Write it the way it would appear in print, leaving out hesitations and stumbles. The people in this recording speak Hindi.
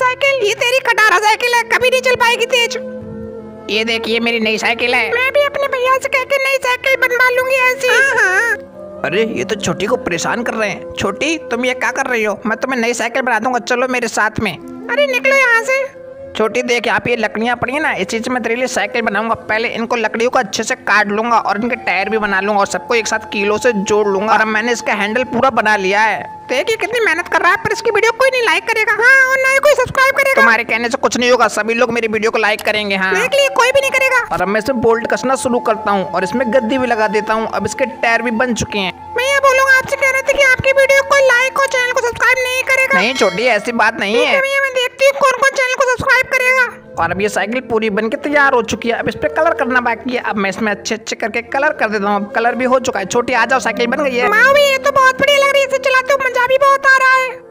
साइकिल। ये तेरी खटारा साइकिल है, कभी नहीं चल पाएगी तेज। ये देखिए मेरी नई साइकिल है। मैं भी अपने भैया से कह के नई साइकिल बनवा लूंगी ऐसी। अरे ये तो छोटी को परेशान कर रहे हैं। छोटी तुम ये क्या कर रही हो? मैं तुम्हें नई साइकिल बना दूंगा, चलो मेरे साथ में। अरे निकलो यहाँ से। छोटी देख यहाँ पे ये लकड़ियाँ पड़ी है ना, इस चीज में तेरे लिए साइकिल बनाऊंगा। पहले इनको लकड़ियों को अच्छे से काट लूंगा और इनके टायर भी बना लूंगा और सबको एक साथ कीलों से जोड़ लूंगा। और अब मैंने इसका हैंडल पूरा बना लिया है। देखिए कितनी मेहनत कर रहा है, पर इसकी वीडियो कोई नहीं लाइक करेगा। हाँ, और ना ही कोई सब्सक्राइब करेगा। तुम्हारे कहने से कुछ नहीं होगा, सभी लोग मेरी वीडियो को लाइक करेंगे। हाँ देख लिए, कोई भी नहीं करेगा। और अब मैं इसमें बोल्ट कसना शुरू करता हूँ और इसमें गद्दी भी लगा देता हूँ। अब इसके टायर भी बन चुके हैं। मैं ये बोलूंगा आपसे, कह रहे थे कि आपकी वीडियो को लाइक और चैनल को सब्सक्राइब नहीं करेगा। नहीं छोटी, ऐसी बात नहीं है। मैं देखती हूँ कौन कौन चैनल को सब्सक्राइब करेगा। और अब ये साइकिल पूरी बनके तैयार हो चुकी है। अब इस पे कलर करना बाकी है। अब मैं इसमें अच्छे अच्छे करके कलर कर देता हूँ। अब कलर भी हो चुका है। छोटी आ जाओ, साइकिल बन गई है। माँ भी ये तो बहुत बढ़िया लग रही है, इसे चलाते हो मजा भी बहुत आ रहा है।